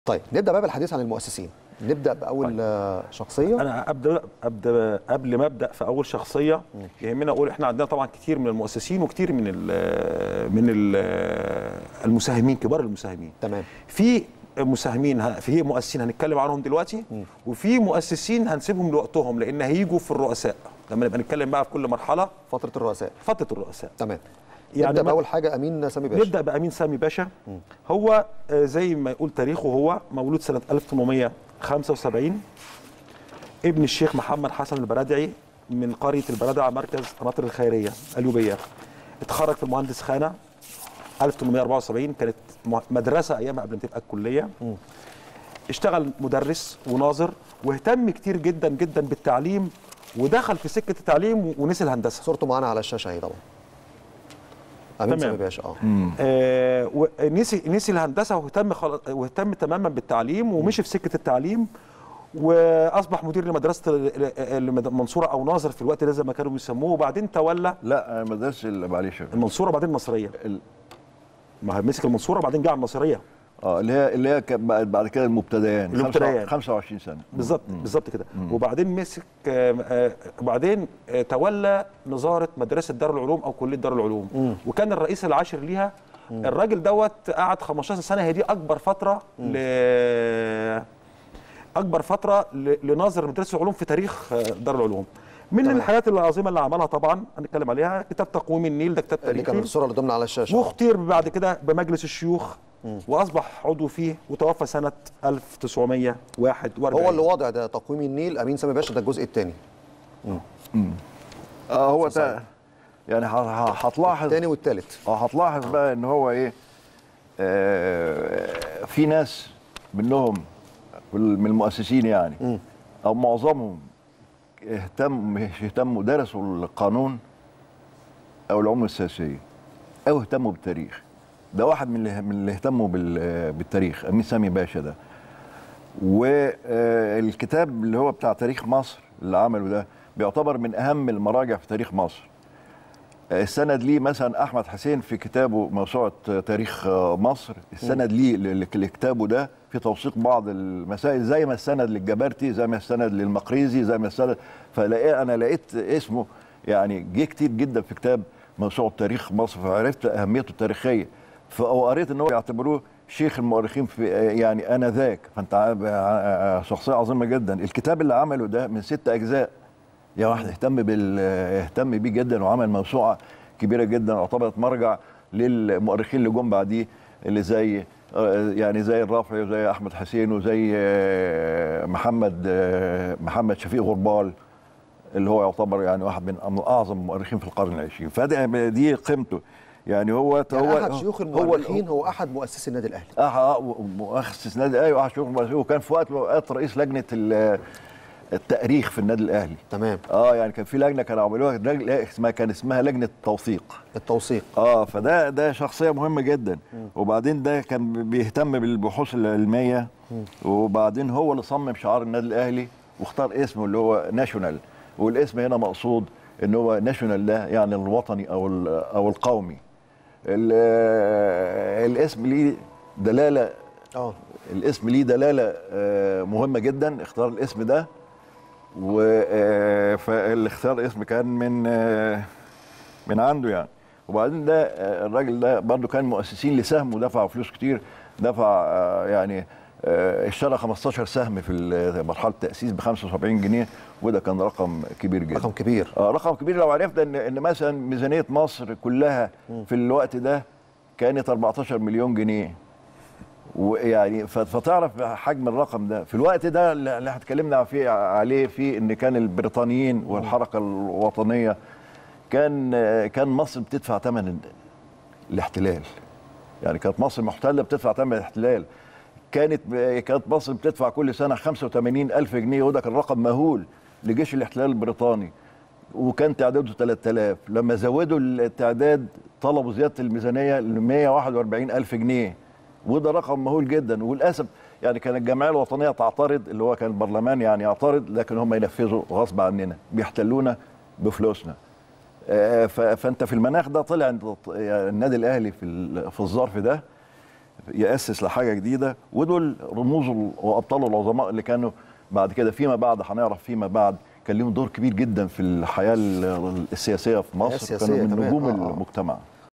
طيب نبدا بقى بالحديث عن المؤسسين. نبدا باول شخصيه. انا ابدا قبل ما ابدا في اول شخصيه يهمنا اقول احنا عندنا طبعا كتير من المؤسسين وكتير من المساهمين، كبار المساهمين. تمام. في مساهمين، في مؤسسين هنتكلم عنهم دلوقتي، وفي مؤسسين هنسيبهم لوقتهم لان هيجوا في الرؤساء لما نبقى نتكلم بقى في كل مرحله. فتره الرؤساء. تمام. يعني نبدا باول حاجه امين سامي باشا. نبدا بامين سامي باشا. هو زي ما يقول تاريخه، هو مولود سنه 1875، ابن الشيخ محمد حسن البرادعي من قريه البرادعه، مركز قناطر الخيريه اليوبيه. اتخرج في المهندس خانه 1874، كانت مدرسه ايامها قبل ما تبقى الكليه. اشتغل مدرس وناظر، واهتم كتير جدا جدا بالتعليم، ودخل في سكه التعليم ونسي الهندسه. صورته معانا على الشاشه اهي طبعا. امين سامي باشا. نسي الهندسه واهتم تماما بالتعليم، ومشي في سكه التعليم، واصبح مدير لمدرسه المنصوره او ناظر في الوقت ده زي ما كانوا بيسموه. وبعدين تولى مدرسه معلش المنصوره وبعدين المصريه. ما مسك المنصوره وبعدين جه على المصريه. اللي هي بعد كده المبتدئين 25 سنه بالظبط كده. وبعدين مسك وبعدين تولى نظاره مدرسه دار العلوم او كليه دار العلوم، وكان الرئيس العاشر ليها. الراجل دوت قعد 15 سنه، هي دي اكبر فتره لناظر مدرسه العلوم في تاريخ دار العلوم. من الحاجات العظيمه اللي عملها طبعا هنتكلم عليها كتاب تقويم النيل، ده كتاب تاريخي اللي كان الصوره اللي قدامنا على الشاشه. واختير بعد كده بمجلس الشيوخ واصبح عضو فيه، وتوفى سنه 1941. هو اللي واضع ده تقويم النيل امين سامي باشا، ده الجزء الثاني. هو ده يعني هتلاحظ الثاني والثالث. هتلاحظ بقى ان هو ايه، في ناس منهم من المؤسسين يعني او معظمهم اهتموا درسوا القانون او العلوم السياسيه او اهتموا بالتاريخ. ده واحد من اللي اهتموا بالتاريخ، امين سامي باشا ده. والكتاب اللي هو بتاع تاريخ مصر اللي عمله ده بيعتبر من اهم المراجع في تاريخ مصر. السند ليه مثلا احمد حسين في كتابه موسوعه تاريخ مصر، السند ليه لكتابه ده في توثيق بعض المسائل، زي ما السند للجبرتي، زي ما السند للمقريزي، زي ما السند. انا لقيت اسمه يعني جه كتير جدا في كتاب موسوعه تاريخ مصر، فعرفت اهميته التاريخيه. فقريت ان هو يعتبروه شيخ المؤرخين في يعني انذاك. فانت شخصيه عظيمه جدا. الكتاب اللي عمله ده من 6 أجزاء، يا واحد اهتم بيه جدا، وعمل موسوعه كبيره جدا، اعتبرت مرجع للمؤرخين اللي جم بعديه، اللي زي يعني زي الرافعي وزي احمد حسين وزي محمد شفيق غربال، اللي هو يعتبر يعني واحد من اعظم المؤرخين في القرن العشرين. فدي قيمته. يعني هو احد شيوخ المؤرخين، هو احد مؤسسي النادي الاهلي. مؤسس النادي الاهلي واحد شيوخ المؤرخين، وكان في وقت من الاوقات رئيس لجنه التاريخ في النادي الاهلي. تمام. يعني كان في لجنه كانوا عملوها كان اسمها لجنه التوثيق. فده شخصيه مهمه جدا. وبعدين ده كان بيهتم بالبحوث العلميه، وبعدين هو اللي صمم شعار النادي الاهلي واختار اسمه اللي هو ناشونال. والاسم هنا مقصود ان هو ناشونال ده يعني الوطني او القومي. الاسم ليه دلاله. الاسم ليه دلاله مهمه جدا. اختار الاسم ده، فاللي اختار الاسم كان من عنده يعني. وبعدين ده الراجل ده برضه كان مؤسسين لسهم ودفع فلوس كتير. دفع يعني اشترى 15 سهم في مرحله التاسيس ب 75 جنيه، وده كان رقم كبير جدا. رقم كبير. رقم كبير. لو عرفنا ان مثلا ميزانيه مصر كلها في الوقت ده كانت 14 مليون جنيه، ويعني فتعرف حجم الرقم ده في الوقت ده اللي اتكلمنا عليه في ان كان البريطانيين والحركه الوطنيه كان مصر بتدفع ثمن الاحتلال. يعني كانت مصر محتله بتدفع ثمن الاحتلال. كانت مصر بتدفع كل سنه 85,000 جنيه، وده كان رقم مهول لجيش الاحتلال البريطاني، وكان تعداده 3000. لما زودوا التعداد طلبوا زياده الميزانيه ل 141,000 جنيه، وده رقم مهول جدا. وللاسف يعني كانت الجمعيه الوطنيه تعترض، اللي هو كان البرلمان يعني يعترض، لكن هم ينفذوا غصب عننا، بيحتلونا بفلوسنا. فانت في المناخ ده طلع النادي الاهلي في الظرف ده يأسس لحاجه جديده، ودول رموز وابطال العظماء اللي كانوا بعد كده فيما بعد هنعرف فيما بعد كان لهم دور كبير جدا في الحياه السياسيه في مصر، كانوا من نجوم المجتمع.